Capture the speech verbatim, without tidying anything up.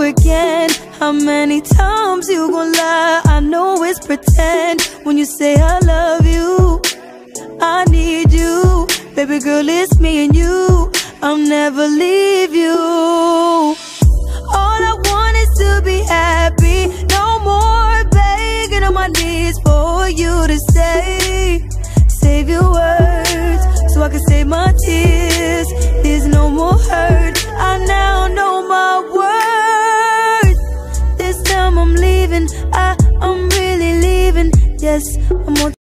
again. How many times you gon' lie? I know it's pretend. When you say I love you, I need you. Baby girl, it's me and you. I'll never leave you. All I want is to be happy. No more begging on my knees for you to stay. Save your words so I can save my tears. There's no more hurt. I now know my worth. This time I'm leaving. I, I'm really leaving. Yes, I'm on